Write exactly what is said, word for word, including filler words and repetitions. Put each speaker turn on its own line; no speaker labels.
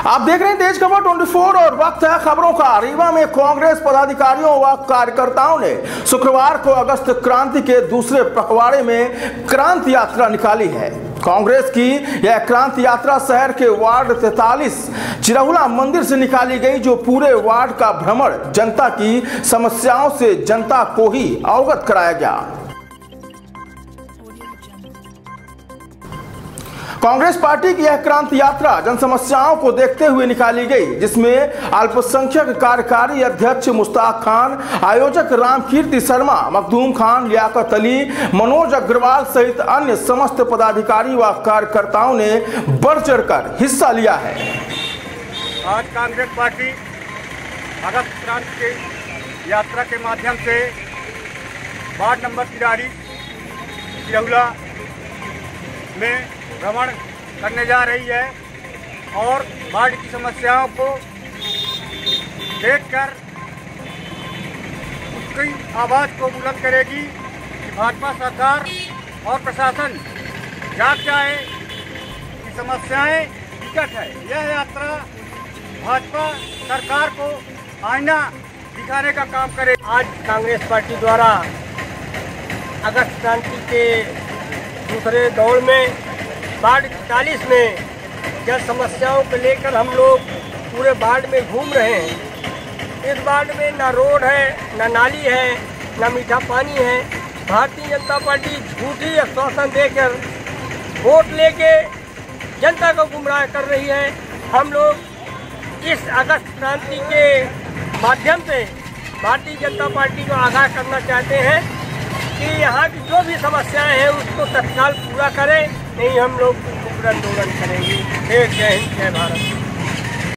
आप देख रहे हैं तेज खबर चौबीस और वक्त है खबरों का। रीवा में कांग्रेस पदाधिकारियों व कार्यकर्ताओं ने शुक्रवार को अगस्त क्रांति के दूसरे पखवाड़े में क्रांति यात्रा निकाली है। कांग्रेस की यह क्रांति यात्रा शहर के वार्ड तैंतालीस चिरहुला मंदिर से निकाली गई, जो पूरे वार्ड का भ्रमण जनता की समस्याओं से जनता को ही अवगत कराया गया। कांग्रेस पार्टी की यह क्रांति यात्रा जन समस्याओं को देखते हुए निकाली गई, जिसमें अल्पसंख्यक कार्यकारी अध्यक्ष मुश्ताक खान, आयोजक रामकीर्ति शर्मा, मखदूम खान, लियाकत अली, मनोज अग्रवाल सहित अन्य समस्त पदाधिकारी व कार्यकर्ताओं ने बढ़ चढ़कर हिस्सा लिया है।
आज कांग्रेस पार्टी अगस्त क्रांति की यात्रा के माध्यम से वार्ड नंबर तिरालीस चिरहुला में भ्रमण करने जा रही है और वार्ड की समस्याओं को देखकर उसकी आवाज़ को बुलंद करेगी कि भाजपा सरकार और प्रशासन जाग जाए कि समस्याएं विकट है। यह यात्रा भाजपा सरकार को आईना दिखाने का काम करे।
आज कांग्रेस पार्टी द्वारा अगस्त क्रांति के दूसरे दौर में वार्ड चालीस में जन समस्याओं को लेकर हम लोग पूरे वार्ड में घूम रहे हैं। इस वार्ड में न रोड है, न नाली है, न मीठा पानी है। भारतीय जनता पार्टी झूठी आश्वासन देकर वोट लेके जनता को गुमराह कर रही है। हम लोग इस अगस्त क्रांति के माध्यम से भारतीय जनता पार्टी को आगाह करना चाहते हैं कि यहाँ की जो भी समस्याएं हैं उसको तत्काल पूरा करें, नहीं हम लोग आंदोलन करेंगे। जय हिंद, जय भारत।